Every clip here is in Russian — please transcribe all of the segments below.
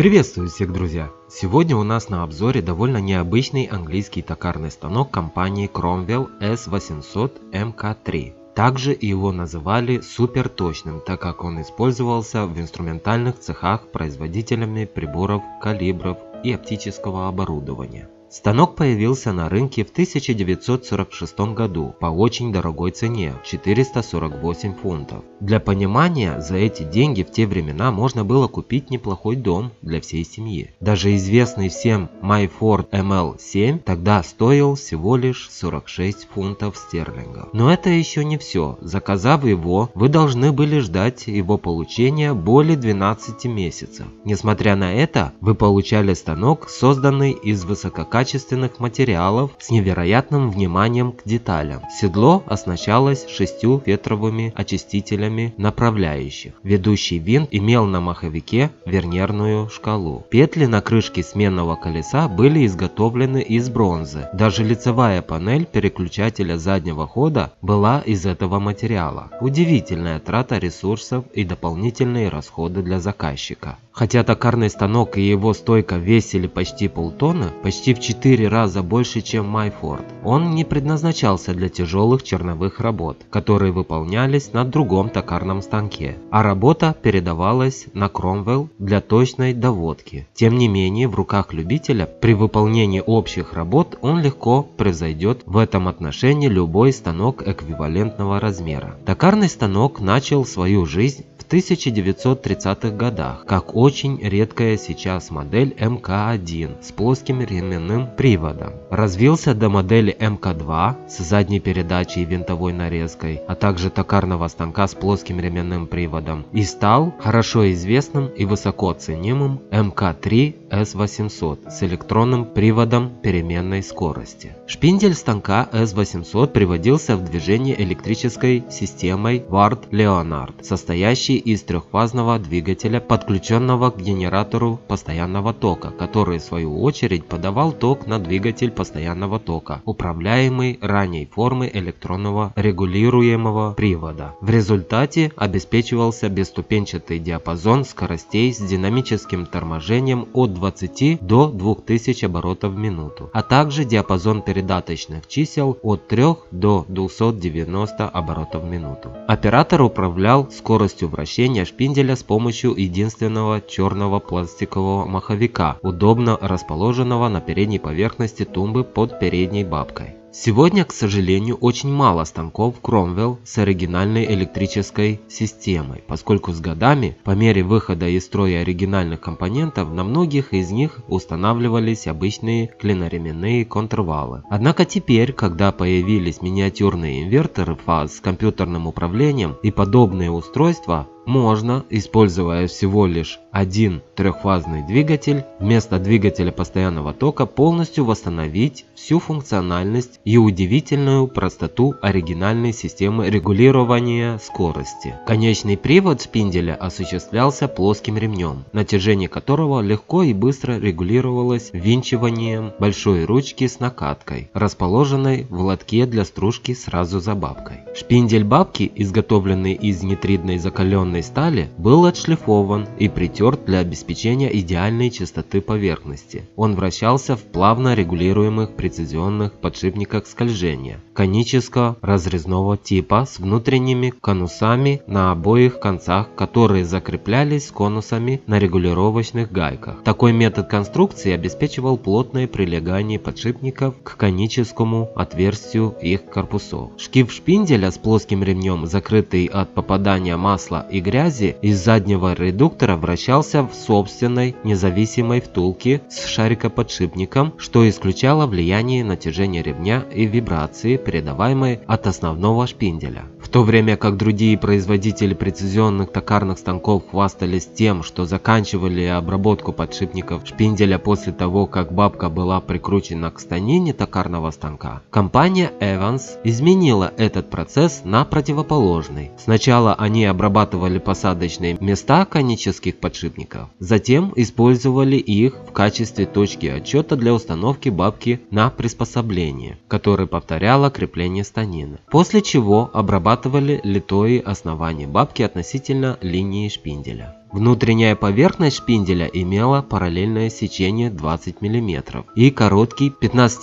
Приветствую всех, друзья! Сегодня у нас на обзоре довольно необычный английский токарный станок компании Cromwell S800 MK3. Также его называли суперточным, так как он использовался в инструментальных цехах производителями приборов, калибров и оптического оборудования. Станок появился на рынке в 1946 году по очень дорогой цене – 448 фунтов. Для понимания, за эти деньги в те времена можно было купить неплохой дом для всей семьи. Даже известный всем Myford ML7 тогда стоил всего лишь 46 фунтов стерлингов. Но это еще не все. Заказав его, вы должны были ждать его получения более 12 месяцев. Несмотря на это, вы получали станок, созданный из высококачественных материалов с невероятным вниманием к деталям. Седло оснащалось 6 ветровыми очистителями направляющих. Ведущий винт имел на маховике вернерную шкалу. Петли на крышке сменного колеса были изготовлены из бронзы. Даже лицевая панель переключателя заднего хода была из этого материала. Удивительная трата ресурсов и дополнительные расходы для заказчика. Хотя токарный станок и его стойка весили почти полтонны, почти в 4 раза больше, чем Myford, он не предназначался для тяжелых черновых работ, которые выполнялись на другом токарном станке, а работа передавалась на Cromwell для точной доводки. Тем не менее, в руках любителя при выполнении общих работ он легко превзойдет в этом отношении любой станок эквивалентного размера. Токарный станок начал свою жизнь в 1930-х годах, как очень редкая сейчас модель МК1 с плоским ременным приводом. Развился до модели МК2 с задней передачей и винтовой нарезкой, а также токарного станка с плоским ременным приводом, и стал хорошо известным и высоко ценимым МК3 S800 с электронным приводом переменной скорости. Шпиндель станка S800 приводился в движение электрической системой Ward-Leonard, состоящей из трехфазного двигателя, подключенного к генератору постоянного тока, который в свою очередь подавал ток на двигатель постоянного тока, управляемый ранней формой электронного регулируемого привода. В результате обеспечивался бесступенчатый диапазон скоростей с динамическим торможением от 20 до 2000 оборотов в минуту, а также диапазон передаточных чисел от 3 до 290 оборотов в минуту. Оператор управлял скоростью вращения шпинделя с помощью единственного черного пластикового маховика, удобно расположенного на передней поверхности тумбы под передней бабкой. Сегодня, к сожалению, очень мало станков Cromwell с оригинальной электрической системой, поскольку с годами, по мере выхода из строя оригинальных компонентов, на многих из них устанавливались обычные клиноременные контрвалы. Однако теперь, когда появились миниатюрные инверторы фаз с компьютерным управлением и подобные устройства, можно, используя всего лишь один трехфазный двигатель, вместо двигателя постоянного тока полностью восстановить всю функциональность и удивительную простоту оригинальной системы регулирования скорости. Конечный привод шпинделя осуществлялся плоским ремнем, натяжение которого легко и быстро регулировалось ввинчиванием большой ручки с накаткой, расположенной в лотке для стружки сразу за бабкой. Шпиндель бабки, изготовленный из нитридной закаленной стали, был отшлифован и притерт для обеспечения идеальной чистоты поверхности. Он вращался в плавно регулируемых прецизионных подшипниках скольжения конического разрезного типа с внутренними конусами на обоих концах, которые закреплялись с конусами на регулировочных гайках. Такой метод конструкции обеспечивал плотное прилегание подшипников к коническому отверстию их корпусов. Шкив шпинделя с плоским ремнем, закрытый от попадания масла и грязи, из заднего редуктора вращался в собственной независимой втулке с шарикоподшипником, что исключало влияние натяжения ремня и вибрации, передаваемой от основного шпинделя. В то время как другие производители прецизионных токарных станков хвастались тем, что заканчивали обработку подшипников шпинделя после того, как бабка была прикручена к станине токарного станка, компания Evans изменила этот процесс на противоположный. Сначала они обрабатывали посадочные места конических подшипников, затем использовали их в качестве точки отсчета для установки бабки на приспособление, которое повторяло крепление станины, после чего обрабатывали литое основание бабки относительно линии шпинделя. Внутренняя поверхность шпинделя имела параллельное сечение 20 мм и короткий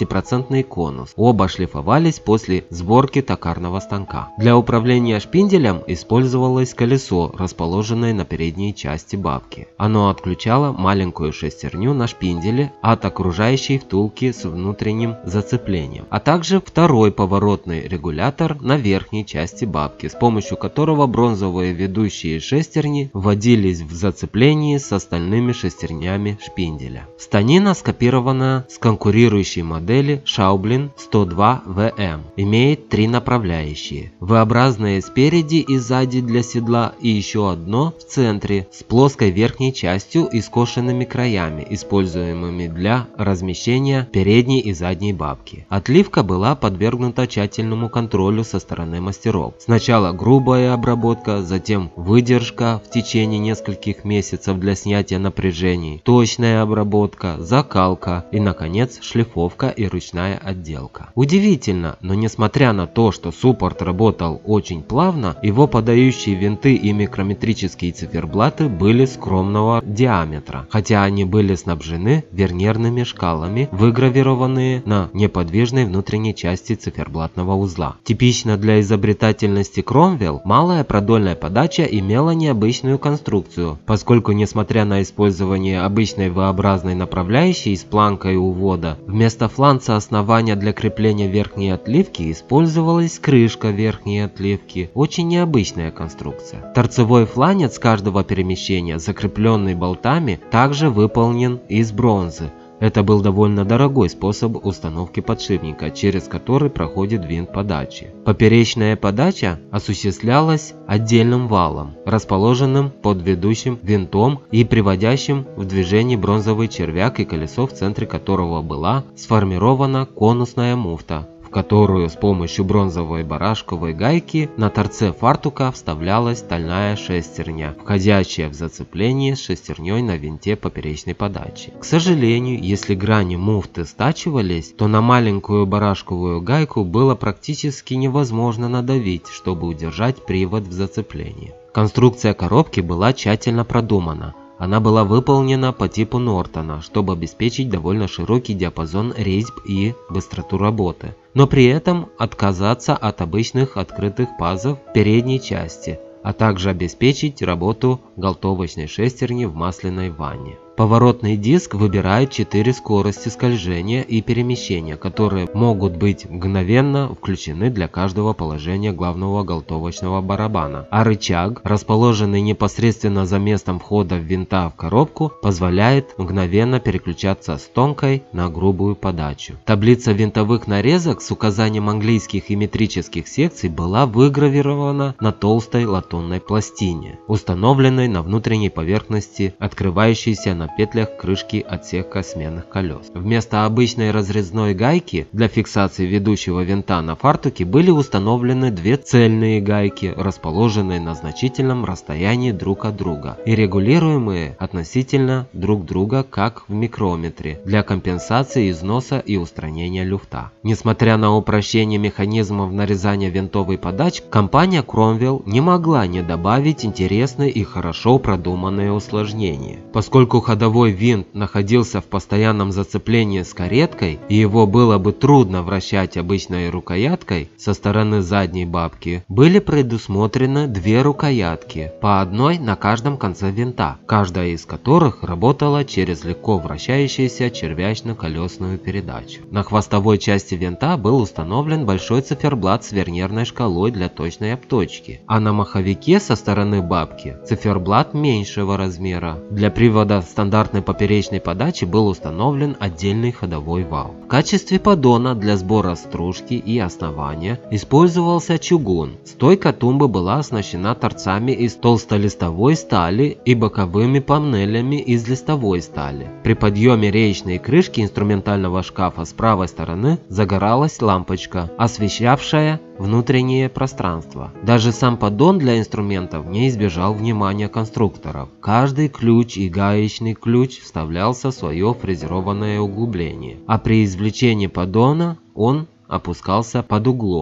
15% конус. Оба шлифовались после сборки токарного станка. Для управления шпинделем использовалось колесо, расположенное на передней части бабки. Оно отключало маленькую шестерню на шпинделе от окружающей втулки с внутренним зацеплением, а также второй поворотный регулятор на верхней части бабки, с помощью которого бронзовые ведущие шестерни вводились в зацеплении с остальными шестернями шпинделя. Станина скопирована с конкурирующей модели Шаублин 102 ВМ. Имеет 3 направляющие: V-образные спереди и сзади для седла и еще одно в центре с плоской верхней частью и скошенными краями, используемыми для размещения передней и задней бабки. Отливка была подвергнута тщательному контролю со стороны мастеров. Сначала грубая обработка, затем выдержка в течение нескольких месяцев для снятия напряжений, точная обработка, закалка и, наконец, шлифовка и ручная отделка. Удивительно, но несмотря на то, что суппорт работал очень плавно, его подающие винты и микрометрические циферблаты были скромного диаметра, хотя они были снабжены вернирными шкалами, выгравированные на неподвижной внутренней части циферблатного узла. Типично для изобретательности Кромвелл, малая продольная подача имела необычную конструкцию, поскольку, несмотря на использование обычной V-образной направляющей с планкой увода, вместо фланца основания для крепления верхней отливки использовалась крышка верхней отливки. Очень необычная конструкция. Торцевой фланец каждого перемещения, закрепленный болтами, также выполнен из бронзы. Это был довольно дорогой способ установки подшипника, через который проходит винт подачи. Поперечная подача осуществлялась отдельным валом, расположенным под ведущим винтом и приводящим в движение бронзовый червяк, и колесо, в центре которого была сформирована конусная муфта, в которую с помощью бронзовой барашковой гайки на торце фартука вставлялась стальная шестерня, входящая в зацепление с шестерней на винте поперечной подачи. К сожалению, если грани муфты стачивались, то на маленькую барашковую гайку было практически невозможно надавить, чтобы удержать привод в зацеплении. Конструкция коробки была тщательно продумана. Она была выполнена по типу Нортона, чтобы обеспечить довольно широкий диапазон резьб и быстроту работы, но при этом отказаться от обычных открытых пазов передней части, а также обеспечить работу галтовочной шестерни в масляной ванне. Поворотный диск выбирает 4 скорости скольжения и перемещения, которые могут быть мгновенно включены для каждого положения главного галтовочного барабана, а рычаг, расположенный непосредственно за местом входа винта в коробку, позволяет мгновенно переключаться с тонкой на грубую подачу. Таблица винтовых нарезок с указанием английских и метрических секций была выгравирована на толстой латунной пластине, установленной на внутренней поверхности, открывающейся на петлях крышки отсека сменных колес. Вместо обычной разрезной гайки для фиксации ведущего винта на фартуке были установлены 2 цельные гайки, расположенные на значительном расстоянии друг от друга и регулируемые относительно друг друга, как в микрометре, для компенсации износа и устранения люфта. Несмотря на упрощение механизмов нарезания винтовой подачи, компания Кромвелл не могла не добавить интересные и хорошо продуманные усложнения. Поскольку ходовой винт находился в постоянном зацеплении с кареткой, и его было бы трудно вращать обычной рукояткой со стороны задней бабки, были предусмотрены 2 рукоятки, по одной на каждом конце винта, каждая из которых работала через легко вращающуюся червячно-колесную передачу. На хвостовой части винта был установлен большой циферблат с вернирной шкалой для точной обточки, а на маховике со стороны бабки циферблат меньшего размера. Для привода стандартной поперечной подачи был установлен отдельный ходовой вал. В качестве поддона для сбора стружки и основания использовался чугун. Стойка тумбы была оснащена торцами из толстолистовой стали и боковыми панелями из листовой стали. При подъеме реечной крышки инструментального шкафа с правой стороны загоралась лампочка, освещавшая внутреннее пространство. Даже сам поддон для инструментов не избежал внимания конструкторов. Каждый ключ и гаечный ключ вставлялся в свое фрезерованное углубление, а при извлечении поддона он опускался под углом.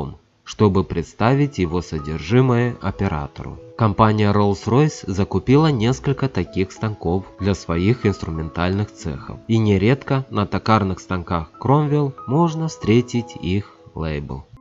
чтобы представить его содержимое оператору. Компания Rolls-Royce закупила несколько таких станков для своих инструментальных цехов, и нередко на токарных станках Cromwell можно встретить их лейбл.